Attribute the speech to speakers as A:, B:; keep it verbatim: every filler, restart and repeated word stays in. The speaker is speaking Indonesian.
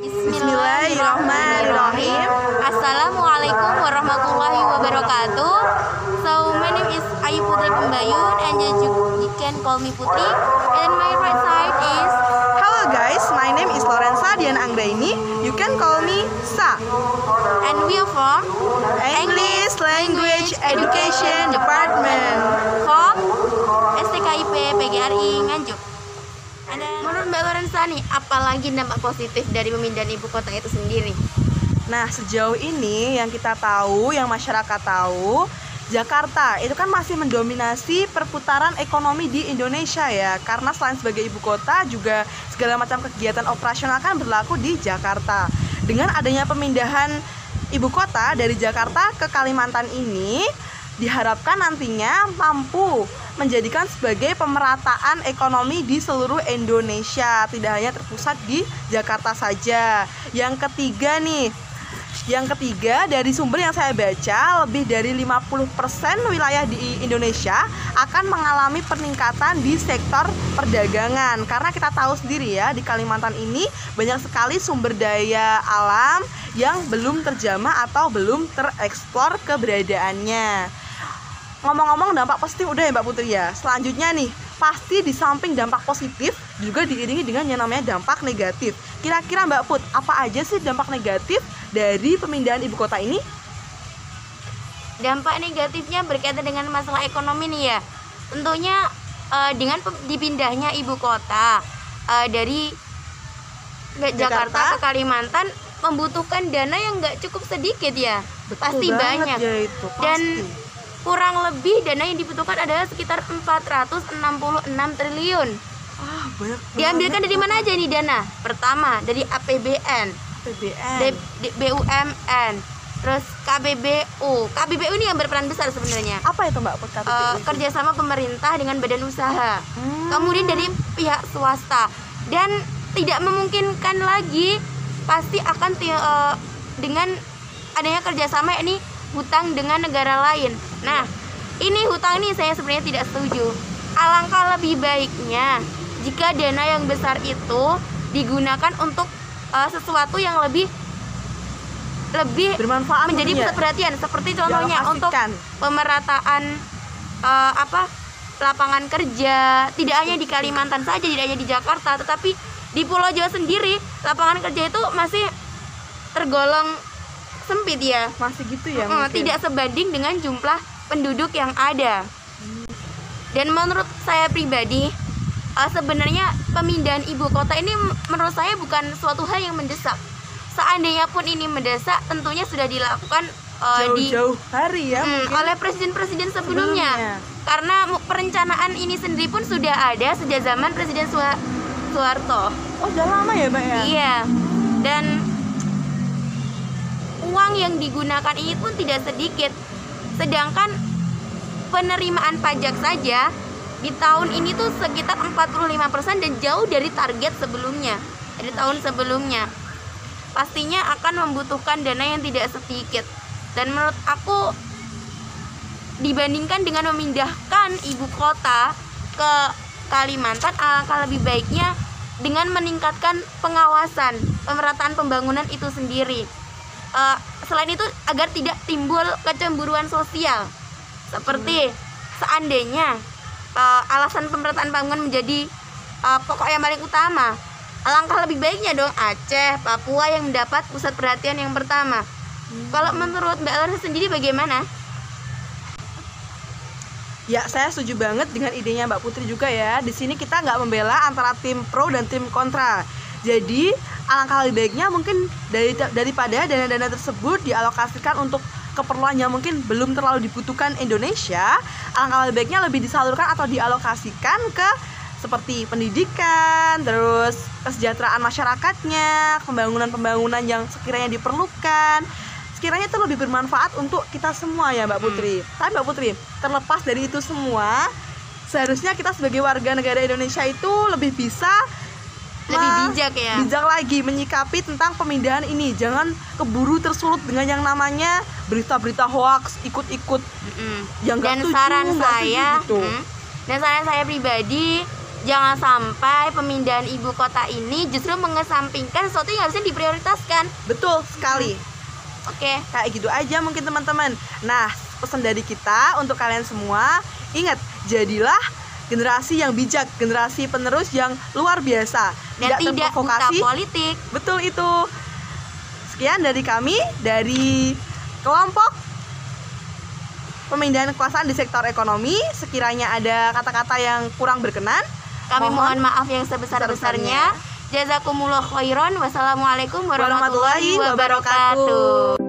A: Bismillahirrahmanirrahim.
B: Assalamualaikum warahmatullahi wabarakatuh. So my name is Ayu Putri Pembayun, and you, you can call me Putri. And my right side is
A: Hello guys, my name is Lorenza Dian Anggraini. You can call me Sa.
B: and we are from
A: English Language Education Department.
B: from S T K I P P G R I Nganjuk. And then, menurut Mbak Lorenza nih, apalagi dampak positif dari pemindahan ibu kota itu sendiri?
A: Nah, sejauh ini yang kita tahu, yang masyarakat tahu, Jakarta itu kan masih mendominasi perputaran ekonomi di Indonesia ya. Karena selain sebagai ibu kota, juga segala macam kegiatan operasional kan berlaku di Jakarta. Dengan adanya pemindahan ibu kota dari Jakarta ke Kalimantan ini, diharapkan nantinya mampu menjadikan sebagai pemerataan ekonomi di seluruh Indonesia, tidak hanya terpusat di Jakarta saja. Yang ketiga nih, yang ketiga dari sumber yang saya baca, lebih dari lima puluh persen wilayah di Indonesia akan mengalami peningkatan di sektor perdagangan. Karena kita tahu sendiri ya, di Kalimantan ini banyak sekali sumber daya alam yang belum terjamah atau belum tereksplor keberadaannya. Ngomong-ngomong dampak positif udah ya Mbak Putri ya. Selanjutnya nih, pasti di samping dampak positif juga diiringi dengan yang namanya dampak negatif. Kira-kira Mbak Put, apa aja sih dampak negatif dari pemindahan ibu kota ini?
B: Dampak negatifnya berkaitan dengan masalah ekonomi nih ya. Tentunya eh, dengan pe- dipindahnya ibu kota eh, dari Jakarta.
A: Jakarta
B: ke Kalimantan membutuhkan dana yang nggak cukup sedikit ya.
A: Betul
B: pasti
A: banget
B: banyak.
A: ya itu,
B: Dan
A: pasti.
B: kurang lebih dana yang dibutuhkan adalah sekitar empat ratus enam puluh enam triliun.
A: Ah, banyak
B: Diambilkan
A: banget.
B: dari mana aja nih dana? Pertama, dari A P B N,
A: P B N.
B: D- D- B U M N, terus K B B U. K B B U ini yang berperan besar sebenarnya.
A: Apa itu Mbak Put? K B B U
B: Eh,
A: itu?
B: kerjasama pemerintah dengan badan usaha.
A: Hmm.
B: Kemudian dari pihak swasta, dan tidak memungkinkan lagi pasti akan ti- eh, dengan adanya kerjasama ini hutang dengan negara lain. Nah, ini hutang ini saya sebenarnya tidak setuju. Alangkah lebih baiknya jika dana yang besar itu digunakan untuk eh, sesuatu yang lebih lebih
A: Bermanfaat
B: menjadi
A: mungkin ya?
B: pusat perhatian, seperti contohnya untuk
A: Dialokasikan.
B: pemerataan eh, apa lapangan kerja, tidak hanya di Kalimantan saja, tidak hanya di Jakarta, tetapi di Pulau Jawa sendiri lapangan kerja itu masih tergolong sempit ya.
A: Masih gitu ya?
B: Eh,
A: mungkin?
B: tidak sebanding dengan jumlah penduduk yang ada. Dan menurut saya pribadi, eh, sebenarnya pemindahan ibu kota ini m- menurut saya bukan suatu hal yang mendesak. Seandainya pun ini mendesak, tentunya sudah dilakukan eh, di
A: Jauh-jauh hari ya?
B: Hmm,
A: mungkin.
B: oleh presiden-presiden sebelumnya.
A: Sebelumnya.
B: Karena mu- perencanaan ini sendiri pun sudah ada sejak zaman Presiden Soe- Soeharto.
A: Oh, udah lama ya Mbak ya?
B: Iya. Dan uang yang digunakan ini pun tidak sedikit. Sedangkan penerimaan pajak saja di tahun ini tuh sekitar empat puluh lima persen dan jauh dari target sebelumnya. Dari tahun sebelumnya. Pastinya akan membutuhkan dana yang tidak sedikit. Dan menurut aku, dibandingkan dengan memindahkan ibu kota ke Kalimantan, alangkah lebih baiknya dengan meningkatkan pengawasan pemerataan pembangunan itu sendiri. Eh, selain itu agar tidak timbul kecemburuan sosial, seperti seandainya eh, alasan pemerataan pembangunan menjadi eh, pokok yang paling utama, alangkah lebih baiknya dong Aceh, Papua yang mendapat pusat perhatian yang pertama. Kalau menurut Mbak Lorenza sendiri bagaimana?
A: Ya, saya setuju banget dengan idenya Mbak Putri juga ya. Di sini kita nggak membela antara tim pro dan tim kontra. Jadi, alangkah lebih baiknya mungkin dari daripada dana-dana tersebut dialokasikan untuk keperluan yang mungkin belum terlalu dibutuhkan Indonesia, alangkah lebih baiknya lebih disalurkan atau dialokasikan ke seperti pendidikan, terus kesejahteraan masyarakatnya, pembangunan-pembangunan yang sekiranya diperlukan. Sekiranya itu lebih bermanfaat untuk kita semua ya Mbak Putri. Hmm. Tapi Mbak Putri, terlepas dari itu semua, seharusnya kita sebagai warga negara Indonesia itu lebih bisa
B: Lebih
A: ma-
B: bijak ya.
A: bijak lagi menyikapi tentang pemindahan ini. Jangan keburu tersulut dengan yang namanya berita-berita hoax, ikut-ikut
B: Mm-mm.
A: yang nggak
B: Dan
A: setuju,
B: saran
A: nggak setuju
B: saya,
A: gitu.
B: mm, dan saran saya pribadi, Jangan sampai pemindahan ibu kota ini justru mengesampingkan sesuatu yang harusnya diprioritaskan.
A: Betul sekali.
B: Oke.
A: Kayak gitu aja mungkin teman-teman. Nah, pesan dari kita untuk kalian semua, ingat, jadilah generasi yang bijak, generasi penerus yang luar biasa,
B: Dan tidak buta politik.
A: Betul itu. Sekian dari kami, dari kelompok pemindahan kekuasaan di sektor ekonomi. Sekiranya ada kata-kata yang kurang berkenan,
B: kami mohon, mohon maaf yang sebesar-besarnya. Jazakumullah khairan. Wassalamualaikum warahmatullahi wabarakatuh.